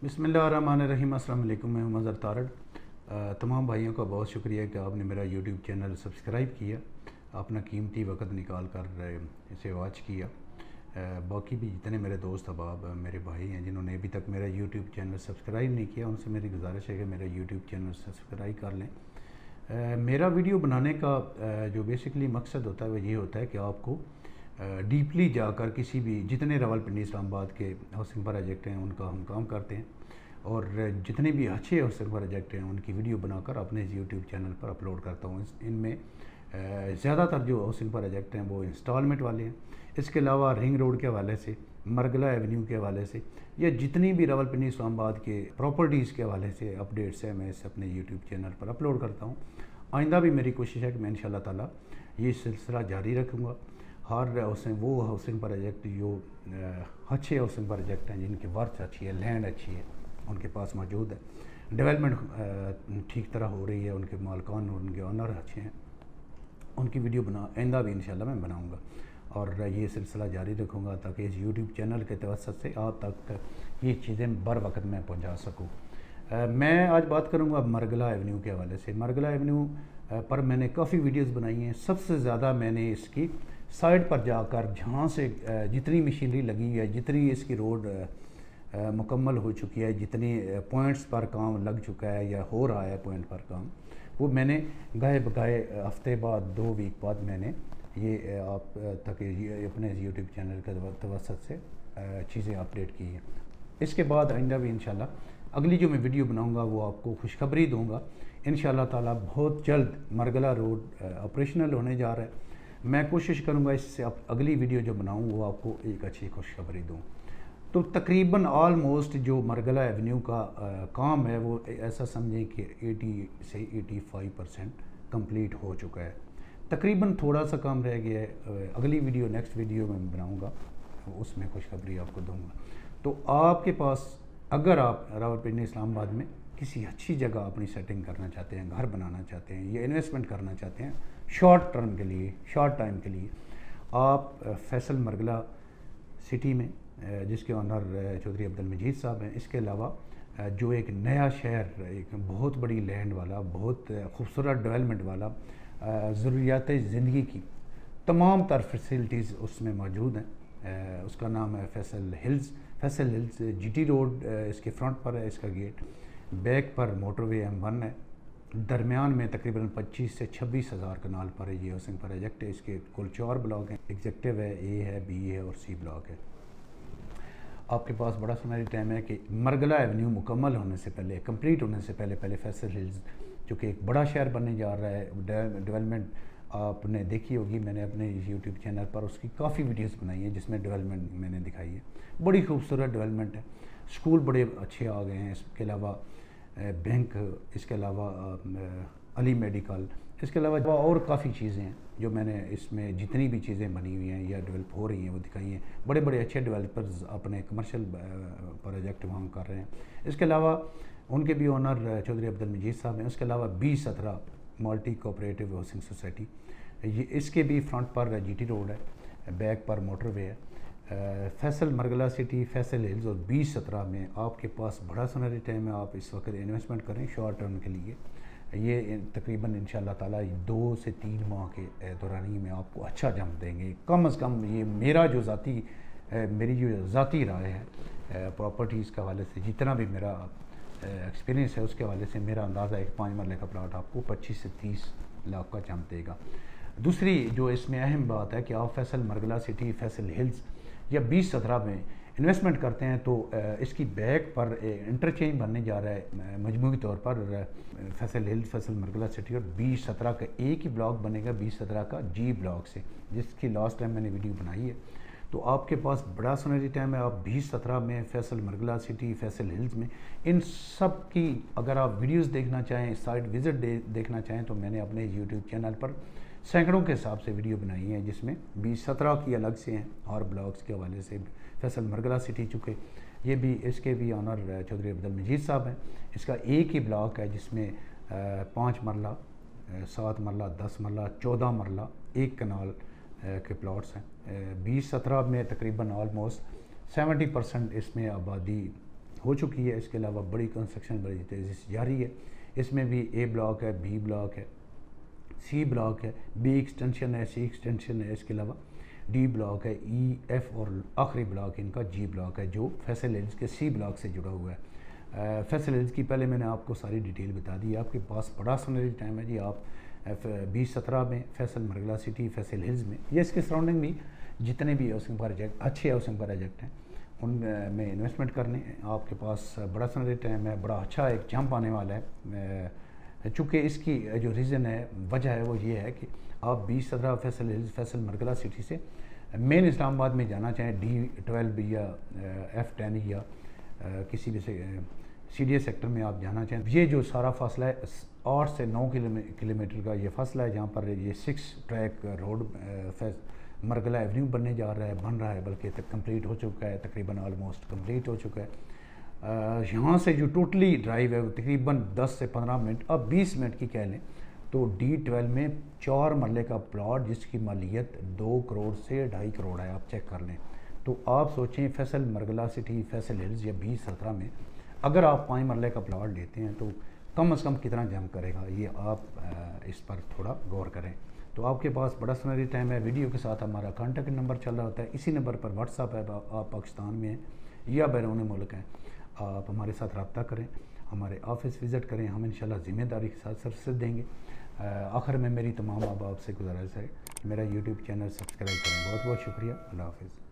बिस्मिल्लाहिर्रहमानिर्रहीम। अस्सलाम वालेकुम। मैं हूं मज़हर तारड़। तमाम भाइयों का बहुत शुक्रिया कि आपने मेरा यूट्यूब चैनल सब्सक्राइब किया, अपना कीमती वक्त निकाल कर इसे वॉच किया। बाकी भी जितने मेरे दोस्त अहबाब मेरे भाई हैं जिन्होंने अभी तक मेरा यूट्यूब चैनल सब्सक्राइब नहीं किया, उनसे मेरी गुजारिश है कि मेरा यूट्यूब चैनल सब्सक्राइब कर लें। मेरा वीडियो बनाने का जो बेसिकली मकसद होता है वो ये होता है कि आपको डीपली जाकर किसी भी जितने रावलपिंडी इस्लामाबाद के हाउसिंग प्रोजेक्ट हैं उनका हम काम करते हैं, और जितने भी अच्छे हाउसिंग प्रोजेक्ट हैं उनकी वीडियो बनाकर अपने यूट्यूब चैनल पर अपलोड करता हूँ। इनमें ज़्यादातर जो हाउसिंग प्रोजेक्ट हैं वो इंस्टॉलमेंट वाले हैं। इसके अलावा रिंग रोड के हवाले से, मरगला एवेन्यू के हवाले से, या जितनी भी रावलपिंडी इस्लामाबाद के प्रॉपर्टीज़ के हवाले से अपडेट्स हैं मैं इसे अपने यूट्यूब चैनल पर अपलोड करता हूँ। आइंदा भी मेरी कोशिश है कि मैं इंशाल्लाह ताला ये सिलसिला जारी रखूँगा। हर हाउसिंग प्रोजेक्ट जो अच्छे हाउसिंग प्रोजेक्ट हैं जिनकी वर्थ अच्छी है, लैंड अच्छी है, उनके पास मौजूद है, डेवलपमेंट ठीक तरह हो रही है, उनके मालकान और उनके ऑनर अच्छे हैं, उनकी वीडियो आइंदा भी इंशाल्लाह मैं बनाऊँगा और ये सिलसिला जारी रखूँगा ताकि इस यूट्यूब चैनल के तवज्जुह से आप तक ये चीज़ें बर वक्त मैं पहुँचा सकूँ। मैं आज बात करूँगा मरगला एवेन्यू के हवाले से। मरगला एवेन्यू पर मैंने काफ़ी वीडियोस बनाई हैं। सबसे ज़्यादा मैंने इसकी साइड पर जाकर जहाँ से जितनी मशीनरी लगी है, जितनी इसकी रोड मुकम्मल हो चुकी है, जितनी पॉइंट्स पर काम लग चुका है या हो रहा है पॉइंट पर काम, वो मैंने गाए बगाए हफ्ते बाद 2 वीक बाद मैंने ये आप तक ये अपने यूट्यूब चैनल के तवज्जुह से चीज़ें अपडेट की हैं। इसके बाद आइंदा भी इंशाल्लाह अगली जो मैं वीडियो बनाऊंगा वो आपको खुशखबरी दूंगा। इंशाल्लाह ताला बहुत जल्द मरगला रोड ऑपरेशनल होने जा रहा है। मैं कोशिश करूंगा इससे अगली वीडियो जो बनाऊं वो आपको एक अच्छी खुशखबरी दूं। तो तकरीबन ऑलमोस्ट जो मरगला एवेन्यू का काम है वो ऐसा समझें कि 80 से 85% कंप्लीट हो चुका है। तकरीबन थोड़ा सा काम रह गया है। अगली वीडियो नेक्स्ट वीडियो में बनाऊंगा, उसमें खुशखबरी आपको दूंगा। तो आपके पास अगर आप रावलपिंडी इस्लामाबाद में किसी अच्छी जगह अपनी सेटिंग करना चाहते हैं, घर बनाना चाहते हैं या इन्वेस्टमेंट करना चाहते हैं शॉर्ट टर्म के लिए, शॉर्ट टाइम के लिए, आप फैसल मरगला सिटी में जिसके ऑनर चौधरी अब्दुल मजीद साहब हैं, इसके अलावा जो एक नया शहर, एक बहुत बड़ी लैंड वाला, बहुत खूबसूरत डेवलपमेंट वाला, ज़रूरियात ज़िंदगी की तमाम तर फैसिलिटीज़ उसमें मौजूद हैं। उसका नाम है फैसल हिल्स। जीटी रोड इसके फ्रंट पर है, इसका गेट बैक पर मोटरवे M1 है, दरमियान में तकरीबन 25 से 26 हज़ार कनाल पर है। ये हाउसिंग प्रोजेक्ट है। इसके कुल 4 ब्लॉक हैं, एग्जेक्टिव है, ए है, बी है और सी ब्लॉक है। आपके पास बड़ा सुनहरी टाइम है कि मरगला एवेन्यू मुकम्मल होने से पहले, कंप्लीट होने से पहले फैसल हिल्स जो कि एक बड़ा शहर बनने जा रहा है, डेवलपमेंट आपने देखी होगी। मैंने अपने यूट्यूब चैनल पर उसकी काफ़ी वीडियोस बनाई हैं जिसमें डेवलपमेंट मैंने दिखाई है। बड़ी खूबसूरत डेवलपमेंट है। स्कूल बड़े अच्छे आ गए हैं, इसके अलावा बैंक, इसके अलावा अली मेडिकल, इसके अलावा और काफ़ी चीज़ें हैं जो मैंने इसमें जितनी भी चीज़ें बनी हुई हैं या डेवलप हो रही हैं वो दिखाई हैं। बड़े बड़े अच्छे डेवलपर्स अपने कमर्शियल प्रोजेक्ट वहाँ कर रहे हैं। इसके अलावा उनके भी ओनर चौधरी अब्दुल मजीद साहब हैं। उसके अलावा 2017 मल्टी कोऑपरेटिव हाउसिंग सोसाइटी, ये इसके भी फ्रंट पर जीटी रोड है, बैक पर मोटरवे है। फैसल मरगला सिटी, फैसल हिल्स और 2017 में आपके पास बड़ा सुनहरी टाइम है। आप इस वक्त इन्वेस्टमेंट करें शॉर्ट टर्म के लिए। ये तकरीबन इंशाल्लाह ताला 2 से 3 माह के दौरानी में आपको अच्छा जम देंगे कम अज़ कम। ये मेरी जो ज़ाती राय है प्रॉपर्टीज़ के हवाले से, जितना भी मेरा एक्सपीरियंस है उसके हवाले से मेरा अंदाज़ा एक 5 मरले का प्लाट आपको 25 से 30 लाख का जम देगा। दूसरी जो इसमें अहम बात है कि आप फैसल मरगला सिटी, फैसल हिल्स या 2017 में इन्वेस्टमेंट करते हैं तो इसकी बैक पर इंटरचेंज बनने जा रहा है मजमूई तौर पर फैसल हिल्स, फैसल मरगला सिटी, और 2017 का एक ही ब्लॉक बनेगा 2017 का जी ब्लॉक से, जिसकी लास्ट टाइम मैंने वीडियो बनाई है। तो आपके पास बड़ा सुनहरी टाइम है। आप 2017 में फैसल मरगला सिटी, फैसल हिल्स में इन सब की अगर आप वीडियोस देखना चाहें, साइट विज़िट देखना चाहें तो मैंने अपने यूट्यूब चैनल पर सैकड़ों के हिसाब से वीडियो बनाई है जिसमें 2017 की अलग से हैं और ब्लॉग्स के हवाले से। फैसल मरगला सिटी चुके ये भी, इसके भी ऑनर चौधरी अब्दुल मजीद साहब हैं। इसका एक ही ब्लॉक है जिसमें 5 मरला, 7 मरला, 10 मरला, 14 मरला, 1 कनाल के प्लॉट्स हैं। 2017 में तकरीबन ऑलमोस्ट 70% इसमें आबादी हो चुकी है। इसके अलावा बड़ी कंस्ट्रक्शन बड़ी तेज़ी से जारी है। इसमें भी ए ब्लॉक है, बी ब्लॉक है, सी ब्लॉक है, बी एक्सटेंशन है, सी एक्सटेंशन है। इसके अलावा डी ब्लॉक है, ई, एफ और आखिरी ब्लॉक इनका जी ब्लॉक है, जो फैसल हिल्स के सी ब्लॉक से जुड़ा हुआ है। फैसल हिल्स की पहले मैंने आपको सारी डिटेल बता दी। आपके पास बड़ा सनराइज टाइम है जी। आप 2017 में फैसल मरगला सिटी, फैसल हिल्स में या इसके सराउंडिंग में जितने भी हाउसिंग प्रोजेक्ट अच्छे हाउसिंग प्रोजेक्ट हैं उन में इन्वेस्टमेंट करने। आपके पास बड़ा सनराइज टाइम है, बड़ा अच्छा एक जंप आने वाला है। चूँकि इसकी जो रीज़न है, वजह है, वो ये है कि आप 2017 फैसल हिल्स, फैसल मरगला सिटी से मेन इस्लामाबाद में जाना चाहें, D12 या F10 या किसी भी से CDA सेक्टर में आप जाना चाहें, ये जो सारा फासला है 8 से 9 किलोमीटर का ये फासला है, जहाँ पर ये 6 ट्रैक रोड मरगला एवेन्यू बन रहा है, बल्कि तक कंप्लीट हो चुका है, तकरीबन ऑलमोस्ट कंप्लीट हो चुका है। यहाँ से जो टोटली ड्राइव है वो तकरीबन 10 से 15 मिनट, अब 20 मिनट की कह लें तो D12 में 4 मरले का प्लॉट जिसकी मालियत 2 करोड़ से 2.5 करोड़ है। आप चेक कर लें तो आप सोचें फैसल मरगला सिटी, फैसल हिल्स या 2017 में अगर आप 5 मरले का प्लॉट लेते हैं तो कम से कम कितना जंप करेगा, ये आप इस पर थोड़ा गौर करें। तो आपके पास बड़ा सनरी टाइम है। वीडियो के साथ हमारा कॉन्टैक्ट नंबर चल रहा होता है, इसी नंबर पर व्हाट्सअप है। आप पाकिस्तान में हैं या बैरून मुल्क हैं, आप हमारे साथ रब्ता करें, हमारे ऑफिस विज़िट करें, हम इंशाल्लाह ज़िम्मेदारी के साथ सर्विस देंगे। आखिर में मेरी तमाम आप से गुजारिश है, मेरा यूट्यूब चैनल सब्सक्राइब करें। बहुत बहुत शुक्रिया। अल्लाह हाफ़िज़।